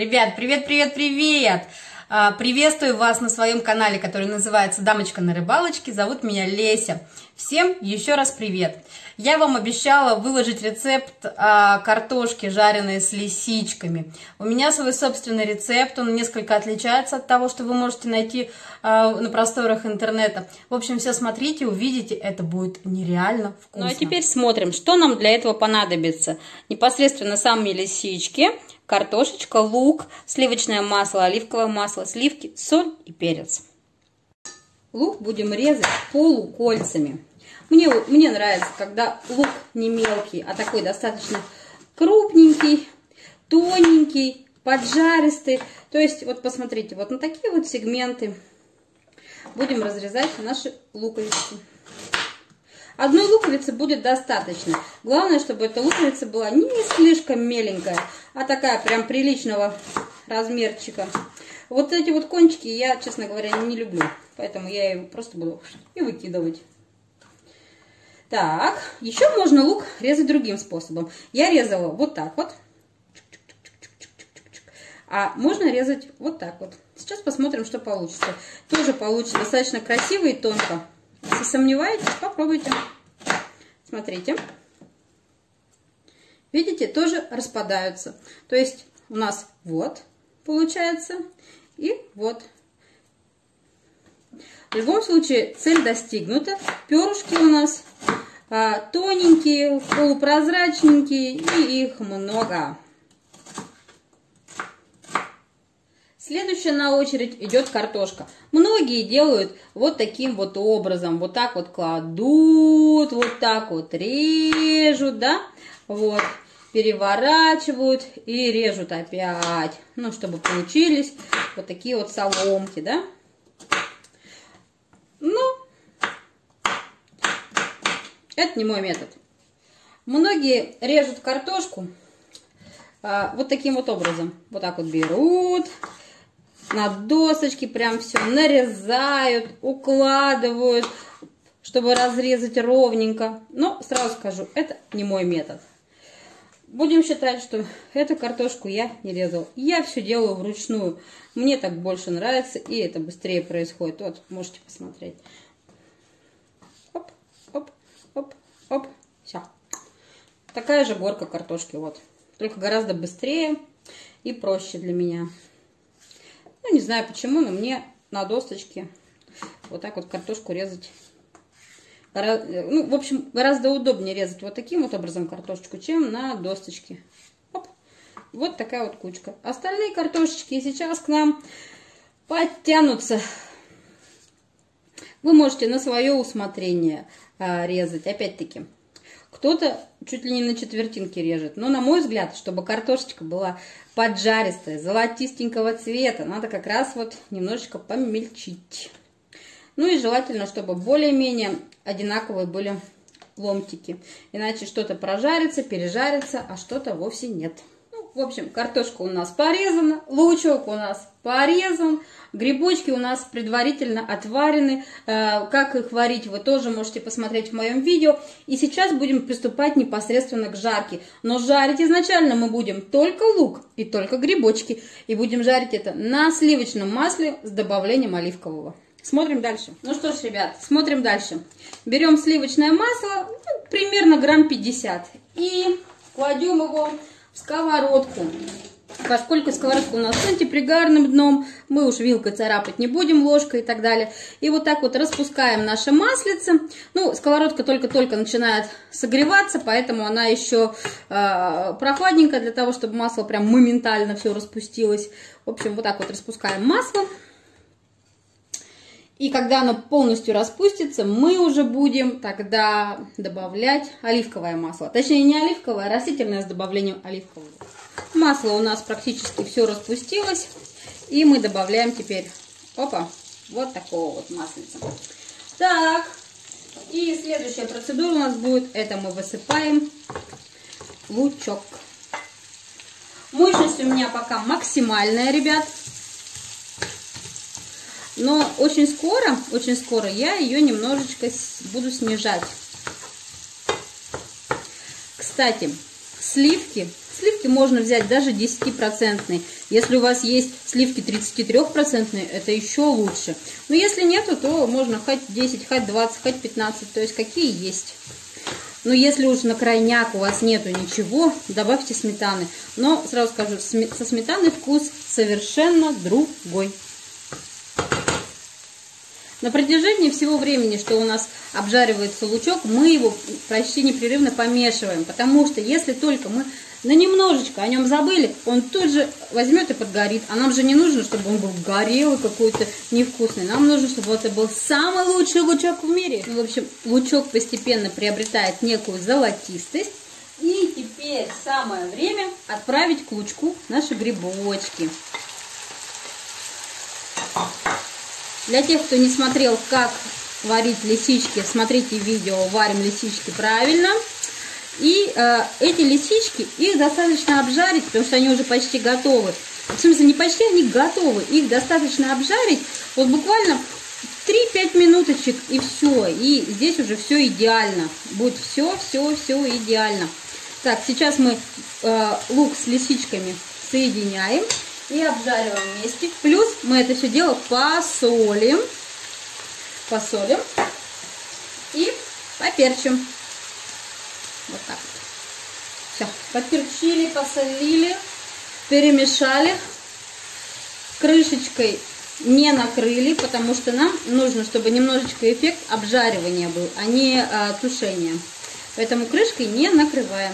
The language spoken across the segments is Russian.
Ребят, привет, привет, привет! Приветствую вас на своем канале, который называется «Дамочка на рыбалочке». Зовут меня Леся. Всем еще раз привет! Я вам обещала выложить рецепт картошки, жареной с лисичками. У меня свой собственный рецепт, он несколько отличается от того, что вы можете найти на просторах интернета. В общем, все смотрите, увидите, это будет нереально вкусно. Ну а теперь смотрим, что нам для этого понадобится. Непосредственно сами лисички, картошечка, лук, сливочное масло, оливковое масло, сливки, соль и перец. Лук будем резать полукольцами. Мне нравится, когда лук не мелкий, а такой достаточно крупненький, тоненький, поджаристый. То есть, вот посмотрите, вот на такие вот сегменты будем разрезать наши луковицы. Одной луковицы будет достаточно. Главное, чтобы эта луковица была не слишком меленькая, а такая прям приличного размерчика. Вот эти вот кончики я, честно говоря, не люблю. Поэтому я его просто буду и выкидывать. Так, еще можно лук резать другим способом. Я резала вот так вот. А можно резать вот так вот. Сейчас посмотрим, что получится. Тоже получится достаточно красиво и тонко. Если сомневаетесь, попробуйте. Смотрите. Видите, тоже распадаются. То есть у нас вот получается и вот. В любом случае цель достигнута. Перышки у нас тоненькие, полупрозрачненькие, и их много. Следующая на очередь идет картошка. Многие делают вот таким вот образом. Вот так вот кладут, вот так вот режут, да? Вот, переворачивают и режут опять. Ну, чтобы получились вот такие вот соломки, да? Ну, это не мой метод. Многие режут картошку вот таким вот образом. Вот так вот берут, на досочке прям все нарезают, укладывают, чтобы разрезать ровненько. Но сразу скажу, это не мой метод. Будем считать, что эту картошку я не резала. Я все делаю вручную. Мне так больше нравится, и это быстрее происходит. Вот, можете посмотреть. Оп, оп, оп, оп, все. Такая же горка картошки, вот. Только гораздо быстрее и проще для меня. Ну, не знаю почему, но мне на досточке вот так вот картошку резать. Ну, в общем, гораздо удобнее резать вот таким вот образом картошечку, чем на досточке. Оп. Вот такая вот кучка. Остальные картошечки сейчас к нам подтянутся. Вы можете на свое усмотрение резать. Опять-таки, кто-то чуть ли не на четвертинки режет. Но, на мой взгляд, чтобы картошечка была поджаристая, золотистенького цвета, надо как раз вот немножечко помельчить. Ну и желательно, чтобы более-менее одинаковые были ломтики. Иначе что-то прожарится, пережарится, а что-то вовсе нет. Ну, в общем, картошка у нас порезана, лучок у нас порезан, грибочки у нас предварительно отварены. Как их варить, вы тоже можете посмотреть в моем видео. И сейчас будем приступать непосредственно к жарке. Но жарить изначально мы будем только лук и только грибочки. И будем жарить это на сливочном масле с добавлением оливкового. Смотрим дальше. Ну что ж, ребят, смотрим дальше. Берем сливочное масло, ну, примерно грамм 50. И кладем его в сковородку. Поскольку сковородка у нас с антипригарным дном, мы уж вилкой царапать не будем, ложкой и так далее. И вот так вот распускаем наше маслице. Ну, сковородка только-только начинает согреваться, поэтому она еще прохладненькая, для того, чтобы масло прям моментально все распустилось. В общем, вот так вот распускаем масло. И когда оно полностью распустится, мы уже будем тогда добавлять оливковое масло. Точнее, не оливковое, а растительное с добавлением оливкового. Масло у нас практически все распустилось. И мы добавляем теперь, опа, вот такого вот маслица. Так, и следующая процедура у нас будет, это мы высыпаем лучок. Мощность у меня пока максимальная, ребят. Но очень скоро я ее немножечко буду снижать. Кстати, сливки Сливки можно взять даже 10%. Если у вас есть сливки 33%, это еще лучше. Но если нету, то можно хоть 10, хоть 20, хоть 15, то есть какие есть. Но если уж на крайняк у вас нету ничего, добавьте сметаны. Но сразу скажу, со сметаной вкус совершенно другой. На протяжении всего времени, что у нас обжаривается лучок, мы его почти непрерывно помешиваем. Потому что если только мы на немножечко о нем забыли, он тут же возьмет и подгорит. А нам же не нужно, чтобы он был горелый, какой-то невкусный. Нам нужно, чтобы это был самый лучший лучок в мире. В общем, лучок постепенно приобретает некую золотистость. И теперь самое время отправить к лучку наши грибочки. Для тех, кто не смотрел, как варить лисички, смотрите видео «Варим лисички правильно». И эти лисички, их достаточно обжарить, потому что они уже почти готовы. В смысле, не почти, они готовы. Их достаточно обжарить вот буквально 3-5 минуточек, и все. И здесь уже все идеально. Будет все идеально. Так, сейчас мы лук с лисичками соединяем и обжариваем вместе. Плюс мы это все дело посолим и поперчим. Вот так. Все, поперчили, посолили, перемешали. Крышечкой не накрыли, потому что нам нужно, чтобы немножечко эффект обжаривания был, а не тушения. Поэтому крышкой не накрываем.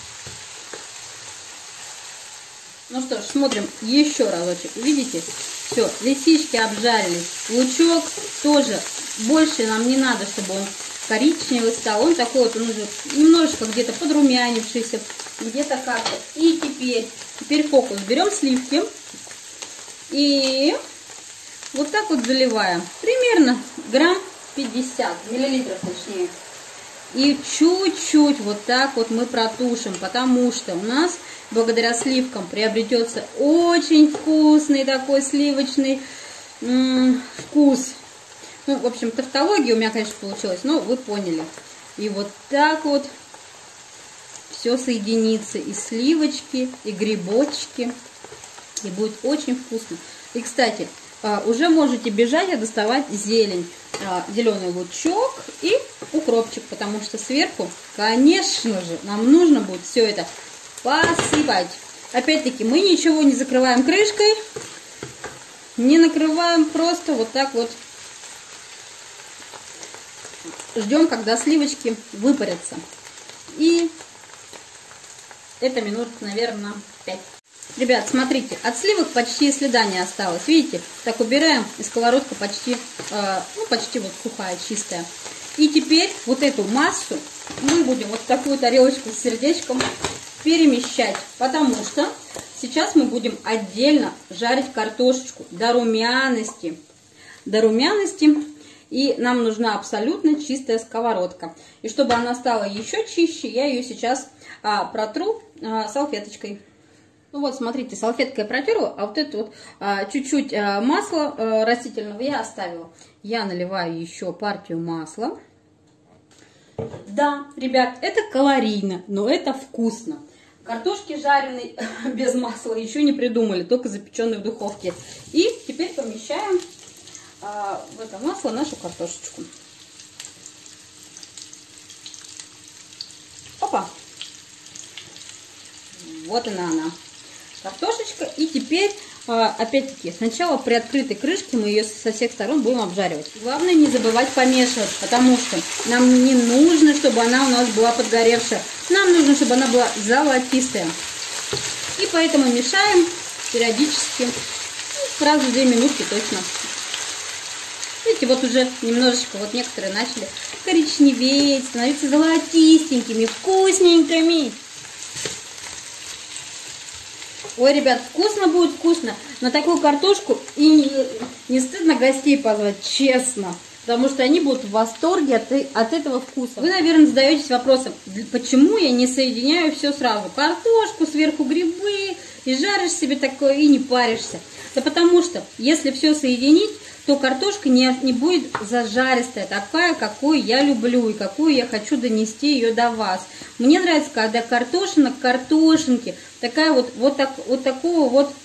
Ну что ж, смотрим еще разочек. Видите? Все, лисички обжарились. Лучок тоже больше нам не надо, чтобы он коричневый стал. Он такой вот, он уже немножечко где-то подрумянившийся, где-то как-то. И теперь фокус. Берем сливки и вот так вот заливаем. Примерно грамм 50, миллилитров точнее. И чуть-чуть вот так вот мы протушим, потому что у нас благодаря сливкам приобретется очень вкусный такой сливочный вкус. Ну, в общем, тавтология у меня, конечно, получилась, но вы поняли. И вот так вот все соединится, и сливочки, и грибочки, и будет очень вкусно. И, кстати, уже можете бежать и доставать зелень, зеленый лучок и укропчик, потому что сверху, конечно же, нам нужно будет все это посыпать. Опять-таки, мы ничего не закрываем крышкой, не накрываем, просто вот так вот ждем, когда сливочки выпарятся. И это минут, наверное, 5. Ребят, смотрите, от сливок почти следа не осталось. Видите, так убираем, и сковородка почти вот сухая, чистая. И теперь вот эту массу мы будем вот в такую тарелочку с сердечком перемещать, потому что сейчас мы будем отдельно жарить картошечку до румяности. И нам нужна абсолютно чистая сковородка. И чтобы она стала еще чище, я ее сейчас протру салфеточкой. Ну вот, смотрите, салфеткой протерла, а вот это вот чуть-чуть масла растительного я оставила. Я наливаю еще партию масла. Да, ребят, это калорийно, но это вкусно. Картошки жареной без масла еще не придумали, только запеченные в духовке. И теперь помещаем в это масло нашу картошечку. Опа! Вот она. Картошечка. И теперь, опять-таки, сначала при открытой крышке мы ее со всех сторон будем обжаривать. Главное не забывать помешивать, потому что нам не нужно, чтобы она у нас была подгоревшая. Нам нужно, чтобы она была золотистая. И поэтому мешаем периодически, сразу 2 минутки точно. Видите, вот уже немножечко, вот некоторые начали коричневеть, становиться золотистенькими, вкусненькими. Ой, ребят, вкусно будет, вкусно. На такую картошку и не стыдно гостей позвать, честно. Потому что они будут в восторге от этого вкуса. Вы, наверное, задаетесь вопросом, почему я не соединяю все сразу. Картошку, сверху грибы и жаришь себе такое, и не паришься. Да потому что, если все соединить, то картошка не будет зажаристая, такая, какую я люблю и какую я хочу донести ее до вас. Мне нравится, когда картошина к картошинке, такая вот такого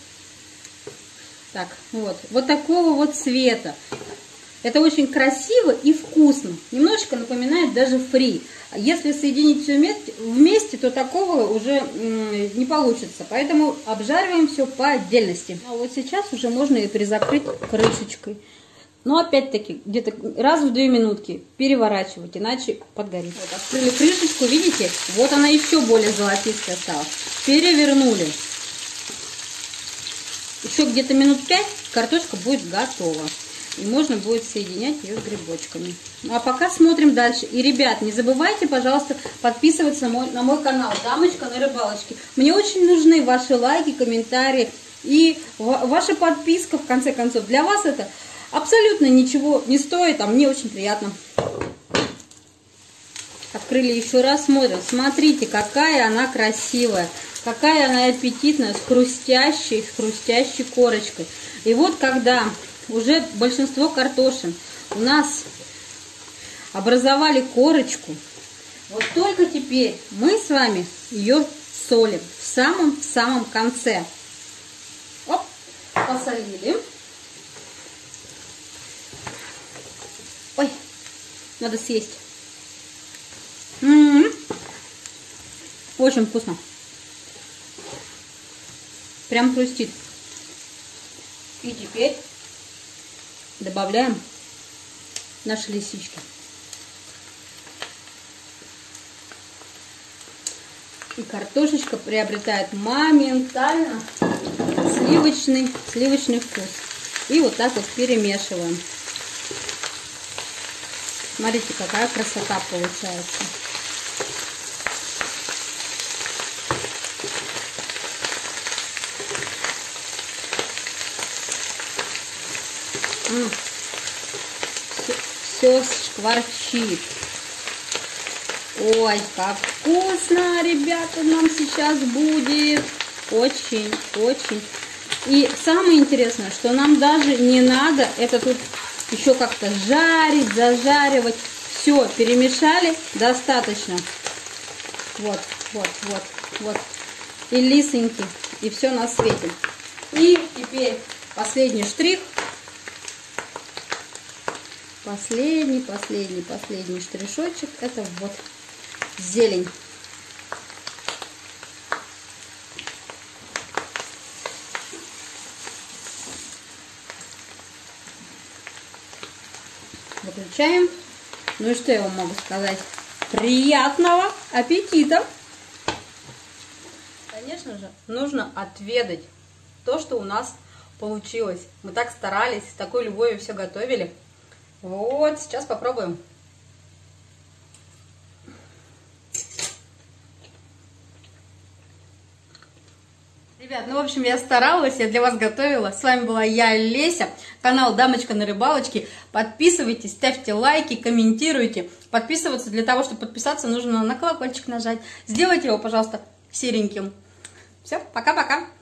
вот цвета. Это очень красиво и вкусно. Немножечко напоминает даже фри. Если соединить все вместе, то такого уже не получится. Поэтому обжариваем все по отдельности. А вот сейчас уже можно и призакрыть крышечкой. Но опять-таки, где-то раз в 2 минутки переворачивать, иначе подгорит. Вот, открыли крышечку, видите? Вот она еще более золотистая стала. Перевернули. Еще где-то минут 5 картошка будет готова. И можно будет соединять ее с грибочками. Ну, а пока смотрим дальше. И, ребят, не забывайте, пожалуйста, подписываться на мой канал «Дамочка на рыбалочке». Мне очень нужны ваши лайки, комментарии и ваша подписка, в конце концов. Для вас это абсолютно ничего не стоит, а мне очень приятно. Открыли еще раз, смотрим. Смотрите, какая она красивая, какая она аппетитная, с хрустящей корочкой. И вот когда уже большинство картошин у нас образовали корочку, вот только теперь мы с вами ее солим в самом конце. Оп, посолили. Ой, надо съесть. Очень вкусно. Прям хрустит. И теперь добавляем наши лисички. И картошечка приобретает моментально сливочный вкус. И вот так вот перемешиваем. Смотрите, какая красота получается. Все шкварчит. Ой, как вкусно, ребята, нам сейчас будет. Очень. И самое интересное, что нам даже не надо это тут еще как-то жарить, зажаривать. Все, перемешали, достаточно. Вот. И лисоньки, и все на свете. И теперь последний штрих. Последний штришочек. Это вот зелень. Выключаем. Ну и что я вам могу сказать? Приятного аппетита! Конечно же, нужно отведать то, что у нас получилось. Мы так старались, с такой любовью все готовили. Вот, сейчас попробуем. Ребят, ну в общем я старалась, я для вас готовила. С вами была я, Леся, канал Дамочка на рыбалочке. Подписывайтесь, ставьте лайки, комментируйте. Подписываться для того, чтобы подписаться, нужно на колокольчик нажать. Сделайте его, пожалуйста, сереньким. Все, пока-пока.